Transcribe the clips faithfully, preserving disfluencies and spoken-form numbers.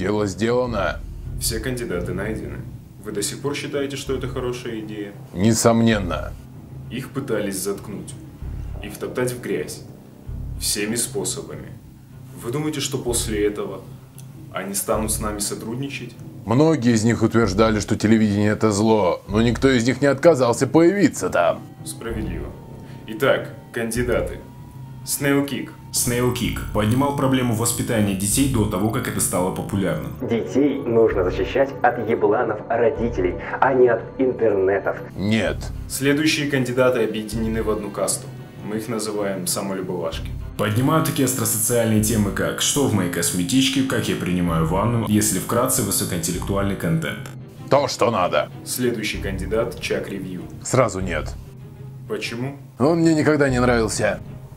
Дело сделано. Все кандидаты найдены. Вы до сих пор считаете, что это хорошая идея? Несомненно. Их пытались заткнуть и втоптать в грязь. Всеми способами. Вы думаете, что после этого они станут с нами сотрудничать? Многие из них утверждали, что телевидение это зло, но никто из них не отказался появиться там. Справедливо. Итак, кандидаты. Snailkick. Snailkick поднимал проблему воспитания детей до того, как это стало популярным. Детей нужно защищать от ебланов родителей, а не от интернетов. Нет. Следующие кандидаты объединены в одну касту. Мы их называем самолюбовашки. Поднимают такие остросоциальные темы, как «Что в моей косметичке?», «Как я принимаю ванну?», если вкратце, высокоинтеллектуальный контент. То, что надо. Следующий кандидат – Чак Ревью. Сразу нет. Почему? Он мне никогда не нравился.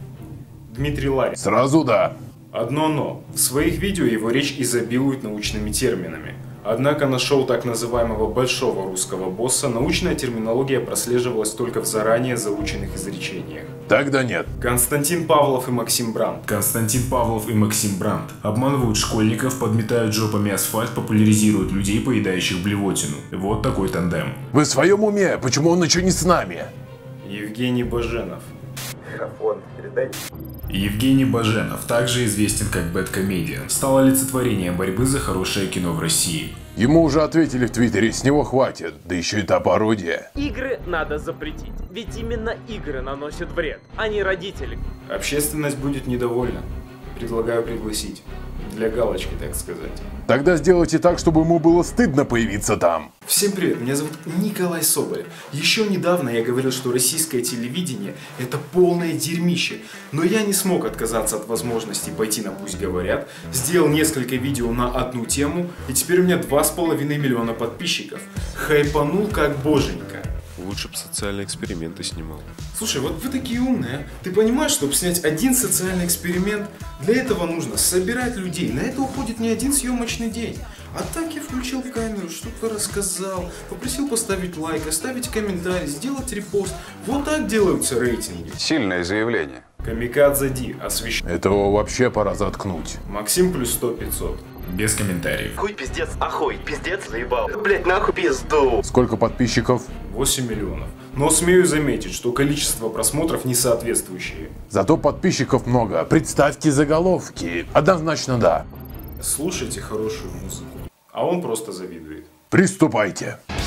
Дмитрий Ларин. Сразу да. Одно но. В своих видео его речь изобилует научными терминами. Однако на шоу так называемого большого русского босса научная терминология прослеживалась только в заранее заученных изречениях. Тогда нет. Константин Павлов и Максим Брандт. Константин Павлов и Максим Брандт обманывают школьников, подметают жопами асфальт, популяризируют людей, поедающих блевотину. Вот такой тандем. Вы в своем уме? Почему он еще не с нами? Евгений Баженов. Микрофон передайте. Евгений Баженов, также известен как Бэдкомедиан, стал олицетворением борьбы за хорошее кино в России. Ему уже ответили в Твиттере, с него хватит, да еще и та пародия. Игры надо запретить, ведь именно игры наносят вред, а не родители. Общественность будет недовольна. Предлагаю пригласить. Для галочки, так сказать. Тогда сделайте так, чтобы ему было стыдно появиться там. Всем привет, меня зовут Николай Соболев. Еще недавно я говорил, что российское телевидение – это полное дерьмище. Но я не смог отказаться от возможности пойти на «Пусть говорят», сделал несколько видео на одну тему, и теперь у меня два с половиной миллиона подписчиков. Хайпанул как боженька. Лучше бы социальные эксперименты снимал. Слушай, вот вы такие умные, а? Ты понимаешь, чтобы снять один социальный эксперимент, для этого нужно собирать людей, на это уходит не один съемочный день. А так я включил камеру, что-то рассказал, попросил поставить лайк, оставить комментарий, сделать репост. Вот так делаются рейтинги. Сильное заявление. Камикадзе Ди, освещен. Этого вообще пора заткнуть. Максим плюс сто пятьсот. Без комментариев. Хуй пиздец, ахуй, пиздец, заебал. Блять, нахуй пизду. Сколько подписчиков? восемь миллионов. Но смею заметить, что количество просмотров не соответствующие. Зато подписчиков много. Представьте заголовки. Однозначно да. Слушайте хорошую музыку. А он просто завидует. Приступайте.